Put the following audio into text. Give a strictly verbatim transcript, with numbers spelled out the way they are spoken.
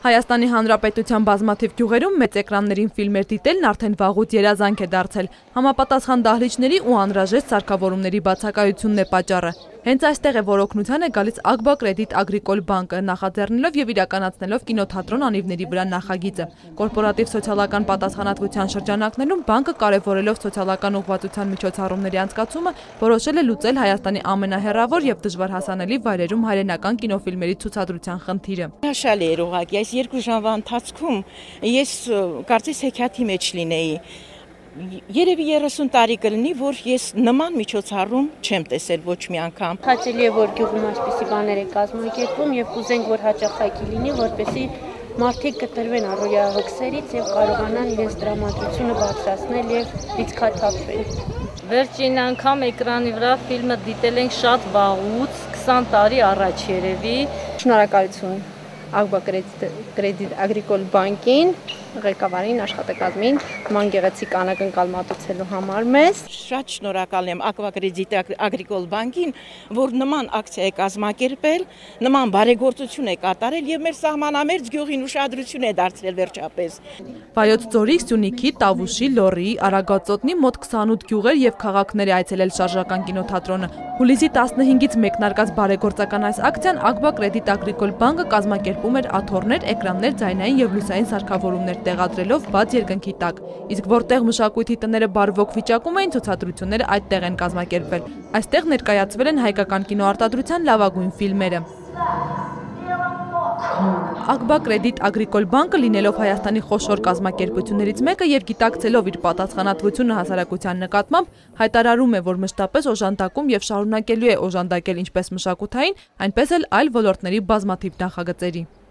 Հայաստանի Հանրապետության բազմաթիվ գյուղերում մեծ էկրաններին ֆիլմեր դիտելն արդեն վաղուց երազանք է դարձել։ Համապատասխան դահլիճների ու անհրաժեշտ սարքավորումների բացակայությունն է պատճառը։ Հենց այստեղ է, որ օգնության է գալիս Ակբա Կրեդիտ Ագրիկոլ բանկը, նախաձեռնելով եւ իրականացնելով կինոթատրոն Անիվների վրա նախագիծը։ Կորպորատիվ սոցիալական պատասխանատվության շրջանակներում բանկը կարևորելով սոցիալական ուղղվածության միջոցառումների անցկացումը որոշել է լուծել Հայաստանի ամենահեռավոր եւ դժվար հասանելի վայրերում հայրենական կինոֆիլմերի ցուցադրության խնդիրը։ Հաշալի էր ուղղակի այս երկու ժամվա ընթացքում ես կարծես հեքիաթի մեջ լինեի։ Երևի երեսուն տարի կլինի, որ ես նման միջոցառում չեմ տեսել ոչ մի անգամ։ Հաճելի է, որ գյուղում այսպիսի բաներ է կազմակերպվում եւ կուզենք, որ հաճախակի լինի, որպեսզի մարդիկ կտրվեն առօրյա հոգսերից եւ կարողանան իրենց դրամատրությունը բարձրացնել եւ լիցքաթափվել։ Վերջին անգամ էկրանի վրա ֆիլմը դիտել ենք շատ վաղուց, քսան տարի առաջ երևի։ Շնորհակալություն Ակբա Կրեդիտ Ագրիկոլ բանկին, ղեկավարին, աշխատակազմին, նման գեղեցիկ անակնկալ մատուցելու համար մեզ։ Շատ շնորհակալ եմ Ակբա Կրեդիտ Ագրիկոլ բանկին, որ նման ակցիա է կազմակերպել, նման բարեգործություն է կատարել եւ մեր սահմանամերձ գյուղին ուշադրություն է դարձրել վերջապես։ Վայոց ձորի, Սյունիքի, Տավուշի, Լոռիի, Արագածոտնի մոտ քսանութ գյուղեր եւ քաղաքներ է այցելել շարժական կինոթատրոնը։ Հուլիսի տասնհինգից մեկնարկած բարեգործական այս ակցիան Ակբա Կրեդիտ Ագրիկոլ բանկը կազմակերպում էր աթոռներ, էկրաններ, ձայնային եւ լուսային սարքավորումներ տեղադրելով բաց երկնքի տակ։ Իսկ որտեղ մշակույթի տները բարվոք վիճակում էին, ցուցադրությունները այդտեղ են կազմակերպվել։ Այստեղ ներկայացվել են հայկական կինոարտադրության լավագույն ֆիլմերը։ Ակբա Կրեդիտ Ագրիկոլ բանկը լինելով Հայաստանի խոշոր կազմակերպություններից մեկը եւ գիտակցելով իր պատասխանատվությունը հասարակության նկատմամբ հայտարարում է, որ մշտապես օժանդակում եւ շարունակելու է օժանդակել ինչպես մշակութային, այնպես էլ այլ ոլորտների բազմաթիվ նախագծերի։